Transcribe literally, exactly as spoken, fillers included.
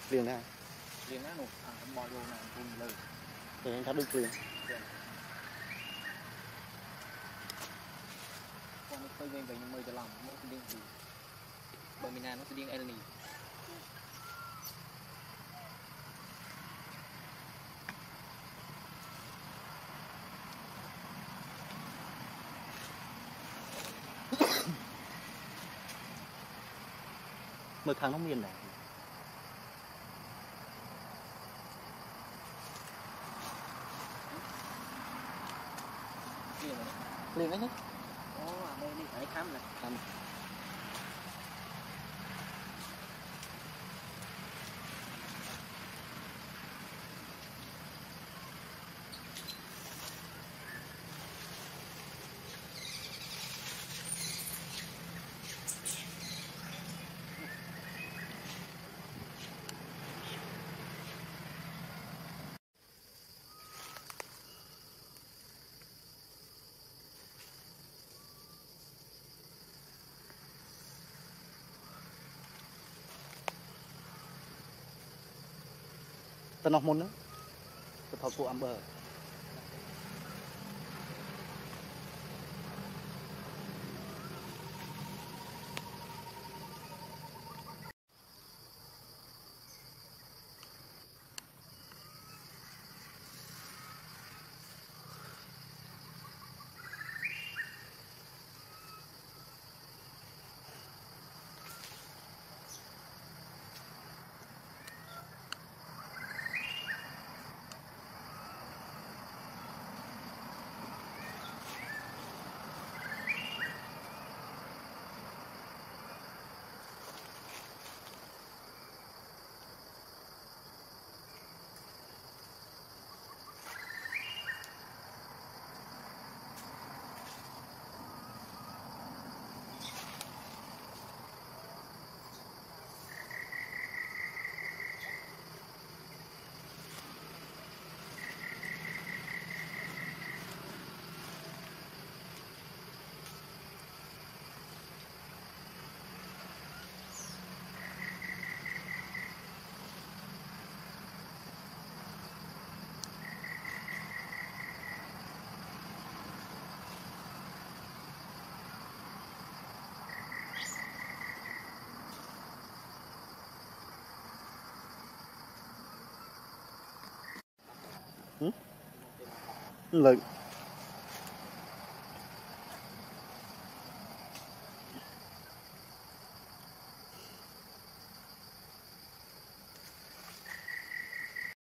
liền nè liền á nụ à bò vô nè cùng lời để anh thắt đứt liền con nó khơi về về nhưng mời cho lòng mỗi cái điên gì bởi mình nó sẽ điên Elni mười tháng nó miền này liền đấy nhé ô à đây đi phải khám này khám tân học môn nữa tân học của Amber lợi